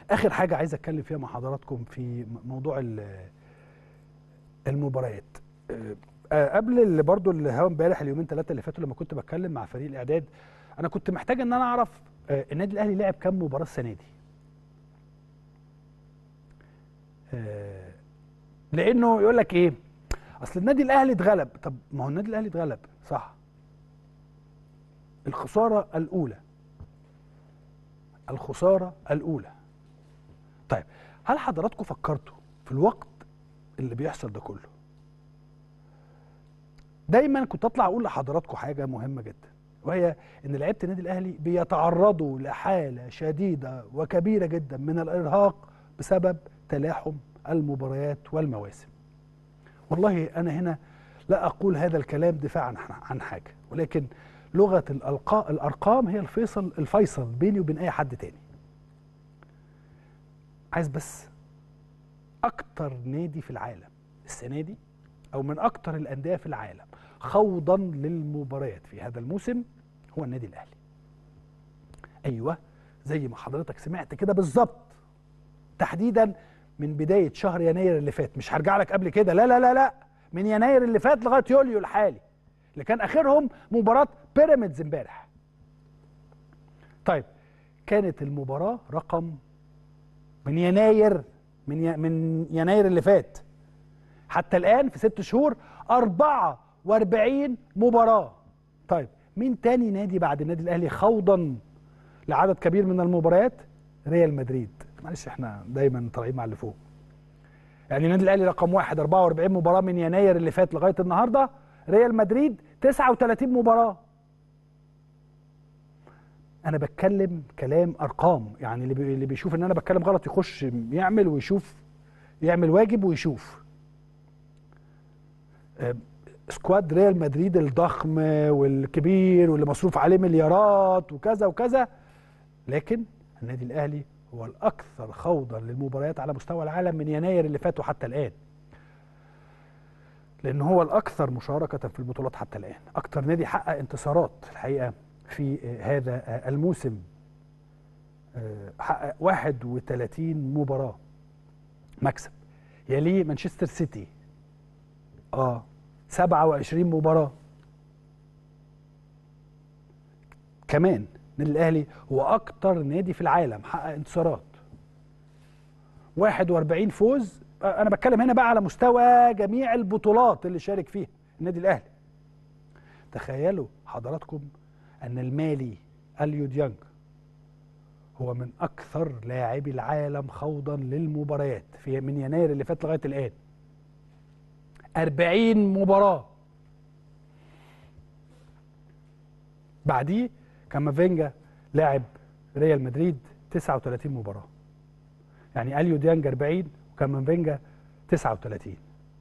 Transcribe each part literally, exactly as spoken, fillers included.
اخر حاجه عايز اتكلم فيها مع حضراتكم في موضوع المباريات. أه قبل اللي برضو اللي هو امبارح اليومين ثلاثه اللي فاتوا لما كنت بتكلم مع فريق الاعداد، انا كنت محتاج ان انا اعرف أه النادي الاهلي لعب كام مباراه السنه دي. أه لانه يقول لك ايه، اصل النادي الاهلي اتغلب. طب ما هو النادي الاهلي اتغلب صح، الخساره الاولى الخساره الاولى طيب هل حضراتكم فكرتوا في الوقت اللي بيحصل ده كله؟ دايما كنت اطلع اقول لحضراتكم حاجه مهمه جدا، وهي ان لعيبه النادي الاهلي بيتعرضوا لحاله شديده وكبيره جدا من الارهاق بسبب تلاحم المباريات والمواسم. والله انا هنا لا اقول هذا الكلام دفاعا عن حاجه، ولكن لغه الارقام هي الفيصل الفيصل بيني وبين اي حد تاني. عايز بس اكتر نادي في العالم السنه دي، او من اكتر الانديه في العالم خوضا للمباريات في هذا الموسم، هو النادي الاهلي. ايوه زي ما حضرتك سمعت كده بالظبط، تحديدا من بدايه شهر يناير اللي فات. مش هرجع لك قبل كده، لا لا لا لا، من يناير اللي فات لغايه يوليو الحالي اللي كان اخرهم مباراه بيراميدز امبارح. طيب كانت المباراه رقم من يناير من من يناير اللي فات حتى الآن في ست شهور أربعة وأربعين مباراة. طيب مين تاني نادي بعد النادي الأهلي خوضا لعدد كبير من المباريات؟ ريال مدريد. معلش احنا دايما طالعين مع اللي فوق. يعني النادي الأهلي رقم واحد أربعة وأربعين مباراة من يناير اللي فات لغاية النهارده، ريال مدريد تسعة وثلاثين مباراة. أنا بتكلم كلام أرقام، يعني اللي, بي اللي بيشوف إن أنا بتكلم غلط يخش يعمل ويشوف، يعمل واجب ويشوف. سكواد ريال مدريد الضخم والكبير واللي مصروف عليه مليارات وكذا وكذا، لكن النادي الاهلي هو الاكثر خوضا للمباريات على مستوى العالم من يناير اللي فات وحتى الان، لان هو الاكثر مشاركه في البطولات حتى الان. اكثر نادي حقق انتصارات الحقيقه في هذا الموسم، حقق واحد وثلاثين مباراه مكسب. يليه مانشستر سيتي اه سبعة وعشرين مباراة. كمان النادي الاهلي هو اكتر نادي في العالم حقق انتصارات، واحد وأربعين فوز. انا بتكلم هنا بقى على مستوى جميع البطولات اللي شارك فيها النادي الاهلي. تخيلوا حضراتكم ان المالي اليو ديانج هو من اكثر لاعبي العالم خوضا للمباريات في من يناير اللي فات لغايه الان، أربعين مباراة. بعديه كامافينجا لاعب ريال مدريد تسعة وثلاثين مباراة. يعني اليو ديانج أربعين وكامافينجا تسعة وثلاثين.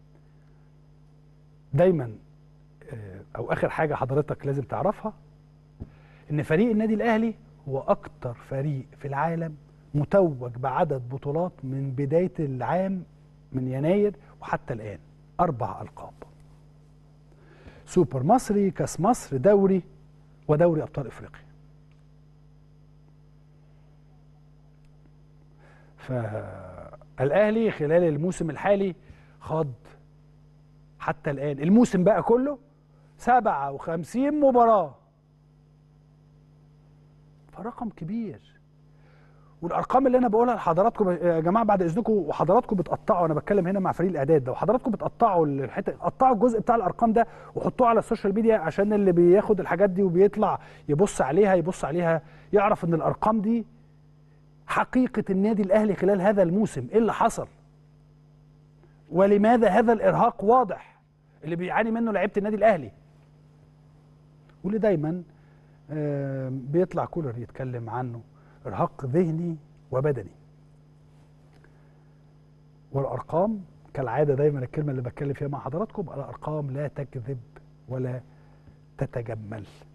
دايما او اخر حاجة حضرتك لازم تعرفها، ان فريق النادي الاهلي هو اكتر فريق في العالم متوج بعدد بطولات من بداية العام من يناير وحتى الان، اربع القاب: سوبر مصري، كاس مصر، دوري، ودوري ابطال افريقيا. فالاهلي خلال الموسم الحالي خاض حتى الان الموسم بقى كله سبعة وخمسين مباراه، فرقم كبير. والارقام اللي انا بقولها لحضراتكم يا جماعه بعد اذنكم، وحضراتكم بتقطعوا، انا بتكلم هنا مع فريق الاعداد، لو حضراتكم بتقطعوا الحته، قطعوا الجزء بتاع الارقام ده وحطوه على السوشيال ميديا، عشان اللي بياخد الحاجات دي وبيطلع يبص عليها يبص عليها يعرف ان الارقام دي حقيقه النادي الاهلي خلال هذا الموسم. ايه اللي حصل ولماذا هذا الارهاق واضح اللي بيعاني منه لعيبه النادي الاهلي، واللي دايما بيطلع كولر يتكلم عنه: ارهاق ذهني وبدني. والارقام كالعاده دايما الكلمه اللي بتكلم فيها مع حضراتكم: الارقام لا تكذب ولا تتجمل.